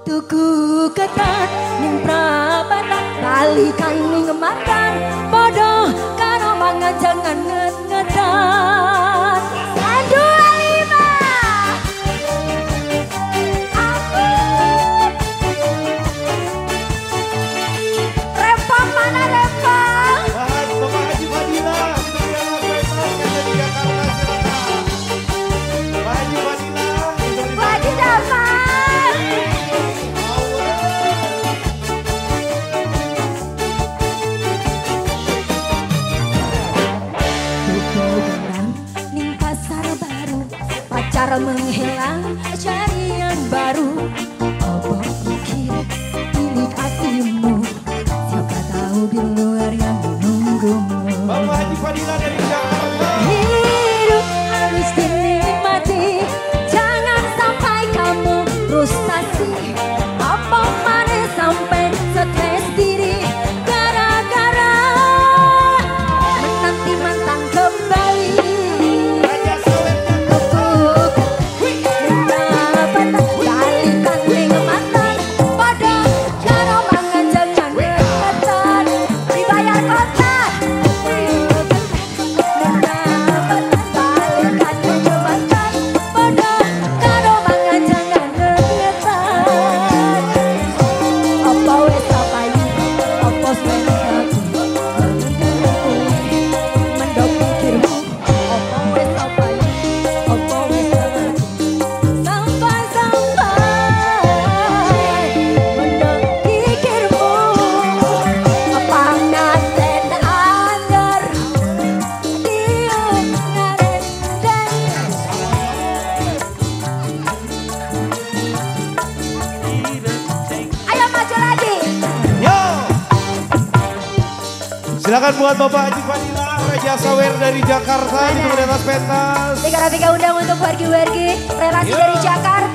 Tuku ketat ning prabatan balikan ning makan bodoh karo mangan jangan nget-ngetan. Dua lima. Rempong mana rempong? Bahan Bapak Haji Fadila. Pak Haji Fadila. Haji Daman. Tuku ning pasar baru, pacar menghilang cari yang baru. Apa pikir pilih hatimu, siapa tahu di luar yang menunggumu. Bapak Haji Fadila dari Jakarta. Hidup harus dinikmati, jangan sampai kamu frustasi. Apa mana sampai stres diri gara-gara menanti mantan kembali. Raja Sawit Mendapat balikan ning mantan bodoh karo mangan jangan ngeketan dibayar kotak. Mendapat balikan ning mantan bodoh karo mangan jangan ngeketan. Apa wis sapayu apa senengku mendok pikirmu apa wis sapayu apa wis senengku sampai mendok pikirmu apa ngaten anyar diung ngaren dan ayo maju lagi. Yo. Silakan buat Bapak Haji Fadila, Raja Sawer dari Jakarta di atas pentas. Tiga undang untuk wargi-wargi relasi dari Jakarta.